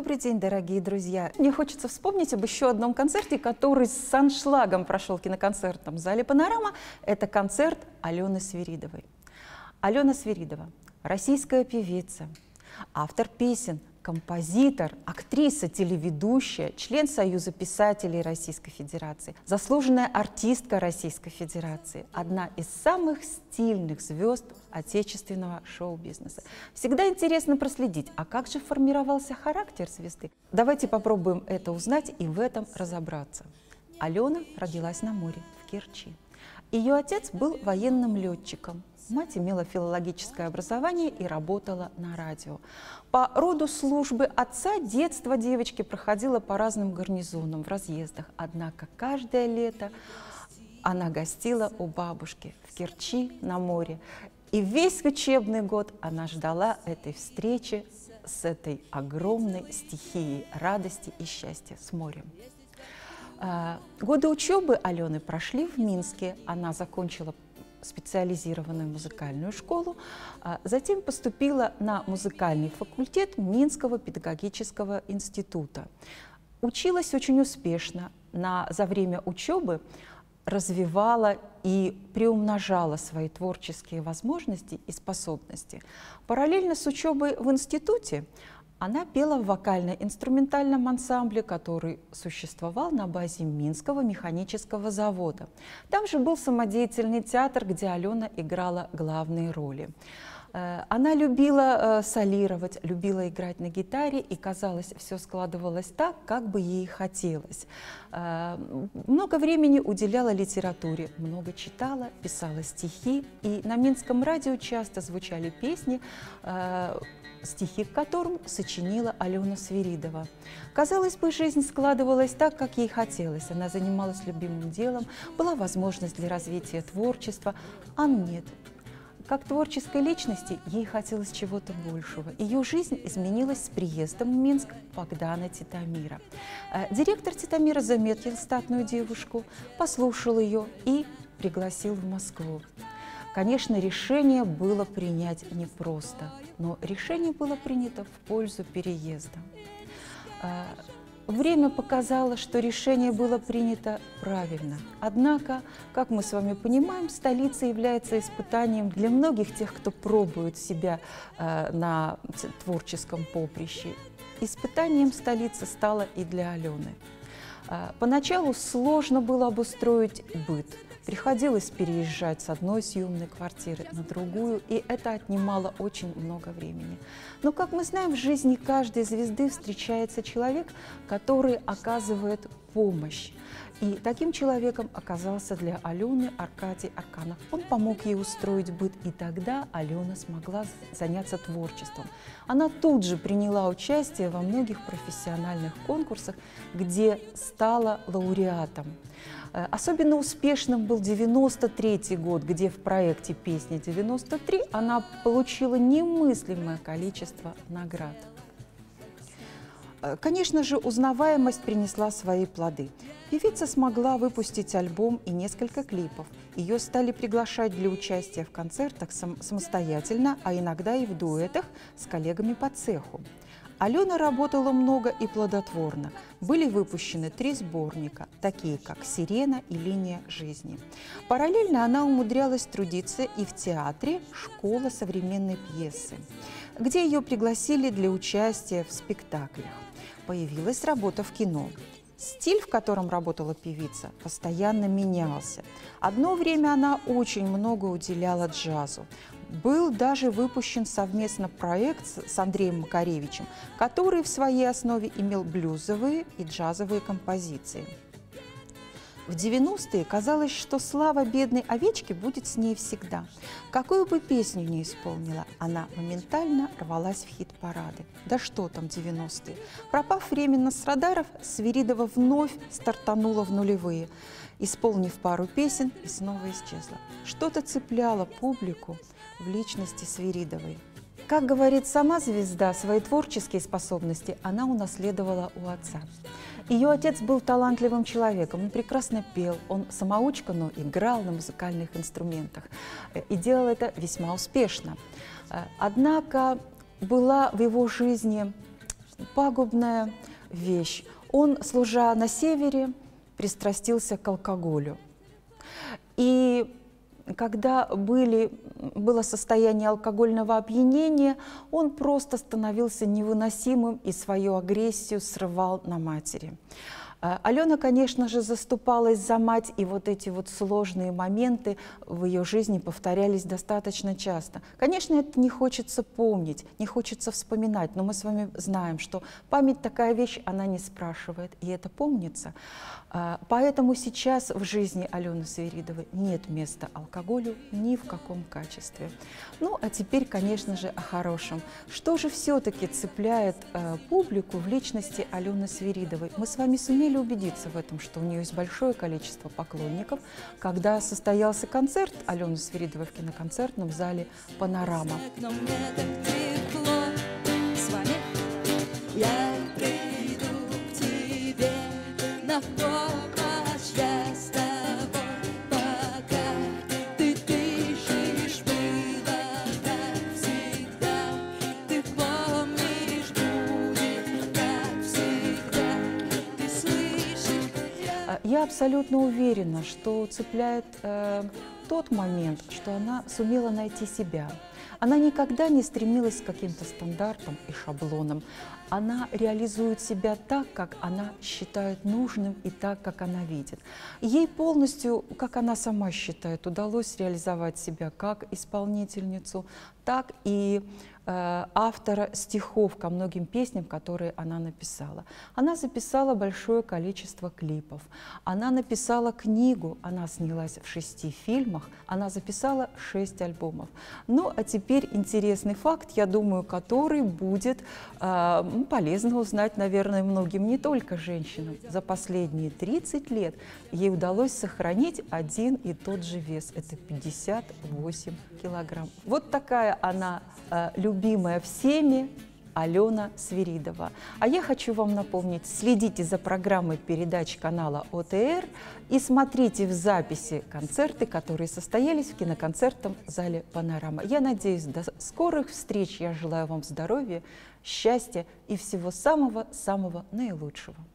Добрый день, дорогие друзья! Мне хочется вспомнить об еще одном концерте, который с аншлагом прошел в киноконцертном зале «Панорама». Это концерт Алены Свиридовой. Алена Свиридова – российская певица, автор песен, композитор, актриса, телеведущая, член Союза писателей Российской Федерации, заслуженная артистка Российской Федерации, одна из самых стильных звезд отечественного шоу-бизнеса. Всегда интересно проследить, а как же формировался характер звезды? Давайте попробуем это узнать и в этом разобраться. Алена родилась на море, в Керчи. Ее отец был военным летчиком. Мать имела филологическое образование и работала на радио. По роду службы отца детство девочки проходило по разным гарнизонам в разъездах. Однако каждое лето она гостила у бабушки в Керчи на море. И весь учебный год она ждала этой встречи с этой огромной стихией радости и счастья, с морем. Годы учебы Алены прошли в Минске. Она закончила специализированную музыкальную школу, затем поступила на музыкальный факультет Минского педагогического института. Училась очень успешно, за время учебы развивала и приумножала свои творческие возможности и способности. Параллельно с учебой в институте она пела в вокально-инструментальном ансамбле, который существовал на базе Минского механического завода. Там же был самодеятельный театр, где Алена играла главные роли. Она любила солировать, любила играть на гитаре, и, казалось, все складывалось так, как бы ей хотелось. Много времени уделяла литературе, много читала, писала стихи, и на Минском радио часто звучали песни, стихи к которым сочинила Алена Свиридова. Казалось бы, жизнь складывалась так, как ей хотелось. Она занималась любимым делом, была возможность для развития творчества, а нет. Как творческой личности ей хотелось чего-то большего. Ее жизнь изменилась с приездом в Минск Богдана Титомира. Директор Титомира заметил статную девушку, послушал ее и пригласил в Москву. Конечно, решение было принять непросто, но решение было принято в пользу переезда. Время показало, что решение было принято правильно. Однако, как мы с вами понимаем, столица является испытанием для многих тех, кто пробует себя на творческом поприще. Испытанием столица стала и для Алены. Поначалу сложно было обустроить быт. Приходилось переезжать с одной съемной квартиры на другую, и это отнимало очень много времени. Но, как мы знаем, в жизни каждой звезды встречается человек, который оказывает помощь. И таким человеком оказался для Алены Аркадий Арканов. Он помог ей устроить быт, и тогда Алена смогла заняться творчеством. Она тут же приняла участие во многих профессиональных конкурсах, где стала лауреатом. Особенно успешным был 1993 год, где в проекте «Песня 93» она получила немыслимое количество наград. Конечно же, узнаваемость принесла свои плоды. Певица смогла выпустить альбом и несколько клипов. Ее стали приглашать для участия в концертах самостоятельно, а иногда и в дуэтах с коллегами по цеху. Алена работала много и плодотворно. Были выпущены 3 сборника, такие как «Сирена» и «Линия жизни». Параллельно она умудрялась трудиться и в театре «Школа современной пьесы», где ее пригласили для участия в спектаклях. Появилась работа в кино. Стиль, в котором работала певица, постоянно менялся. Одно время она очень много уделяла джазу. Был даже выпущен совместно проект с Андреем Макаревичем, который в своей основе имел блюзовые и джазовые композиции. В 90-е казалось, что слава бедной овечки будет с ней всегда. Какую бы песню ни исполнила, она моментально рвалась в хит-парады. Да что там 90-е. Пропав временно с радаров, Свиридова вновь стартанула в нулевые, исполнив пару песен, и снова исчезла. Что-то цепляло публику в личности Свиридовой. Как говорит сама звезда, свои творческие способности она унаследовала у отца. Ее отец был талантливым человеком, он прекрасно пел, он самоучка, но играл на музыкальных инструментах и делал это весьма успешно. Однако была в его жизни пагубная вещь. Он, служа на севере, пристрастился к алкоголю. И когда было состояние алкогольного опьянения, он просто становился невыносимым и свою агрессию срывал на матери. Алена, конечно же, заступалась за мать, и вот эти вот сложные моменты в ее жизни повторялись достаточно часто. Конечно, это не хочется помнить, не хочется вспоминать, но мы с вами знаем, что память такая вещь, она не спрашивает, и это помнится. Поэтому сейчас в жизни Алены Свиридовой нет места алкоголю ни в каком качестве. Ну, а теперь, конечно же, о хорошем. Что же все-таки цепляет публику в личности Алены Свиридовой? Мы с вами сумели убедиться в этом, что у нее есть большое количество поклонников. Когда состоялся концерт Алены Свиридовой в киноконцертном зале «Панорама». Я абсолютно уверена, что цепляет тот момент, что она сумела найти себя. Она никогда не стремилась к каким-то стандартам и шаблонам. Она реализует себя так, как она считает нужным и так, как она видит. Ей полностью, как она сама считает, удалось реализовать себя как исполнительницу, так и автора стихов ко многим песням, которые она написала. Она записала большое количество клипов, она написала книгу, она снялась в 6 фильмах, она записала 6 альбомов. Ну, а теперь интересный факт, я думаю, который будет полезно узнать, наверное, многим, не только женщинам. За последние 30 лет ей удалось сохранить один и тот же вес. Это 58 килограмм. Вот такая она любимая всеми Алена Свиридова. А я хочу вам напомнить, следите за программой передач канала ОТР и смотрите в записи концерты, которые состоялись в киноконцертном зале «Панорама». Я надеюсь, до скорых встреч. Я желаю вам здоровья, счастья и всего самого-самого наилучшего.